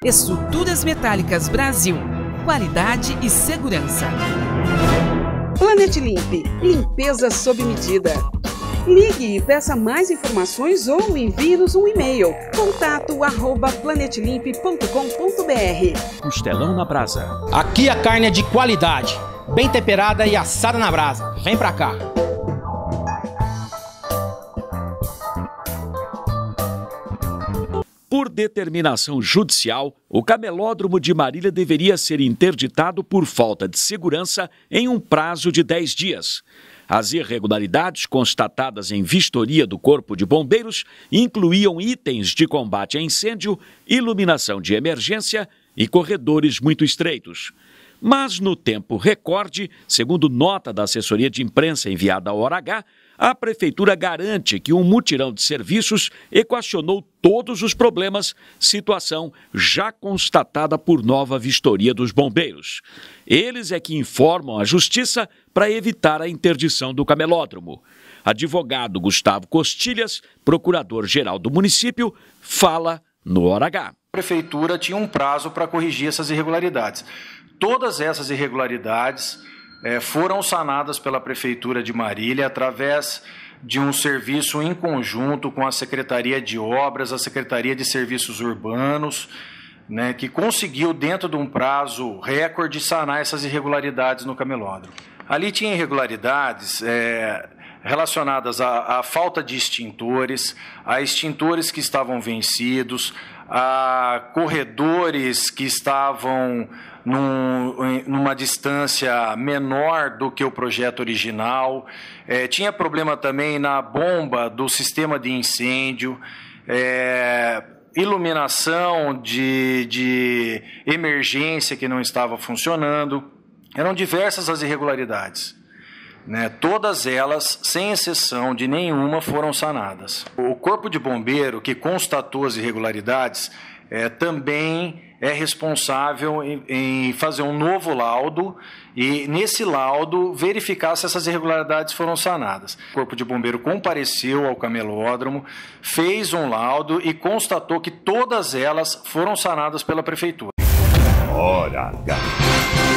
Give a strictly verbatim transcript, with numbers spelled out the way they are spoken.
Estruturas Metálicas Brasil. Qualidade e segurança. Planet Limp. Limpeza sob medida. Ligue e peça mais informações ou envie-nos um e-mail. Contato arroba planetlimp ponto com ponto br. Costelão na brasa. Aqui a carne é de qualidade, bem temperada e assada na brasa. Vem pra cá. Por determinação judicial, o camelódromo de Marília deveria ser interditado por falta de segurança em um prazo de dez dias. As irregularidades constatadas em vistoria do Corpo de Bombeiros incluíam itens de combate a incêndio, iluminação de emergência e corredores muito estreitos. Mas no tempo recorde, segundo nota da assessoria de imprensa enviada à Hora H, a Prefeitura garante que um mutirão de serviços equacionou todos os problemas, situação já constatada por nova vistoria dos bombeiros. Eles é que informam a Justiça para evitar a interdição do camelódromo. Advogado Gustavo Costilhas, procurador-geral do município, fala no Hora H. A Prefeitura tinha um prazo para corrigir essas irregularidades. Todas essas irregularidades É, foram sanadas pela Prefeitura de Marília através de um serviço em conjunto com a Secretaria de Obras, a Secretaria de Serviços Urbanos, né, que conseguiu, dentro de um prazo recorde, sanar essas irregularidades no camelódromo. Ali tinha irregularidades é, relacionadas à, à falta de extintores, a extintores que estavam vencidos, a corredores que estavam num, numa distância menor do que o projeto original. É, tinha problema também na bomba do sistema de incêndio, é, iluminação de, de emergência que não estava funcionando. Eram diversas as irregularidades. Né, todas elas, sem exceção de nenhuma, foram sanadas. O Corpo de Bombeiro, que constatou as irregularidades, é, também é responsável em, em fazer um novo laudo e, nesse laudo, verificar se essas irregularidades foram sanadas. O Corpo de Bombeiro compareceu ao camelódromo, fez um laudo e constatou que todas elas foram sanadas pela Prefeitura. Hora H.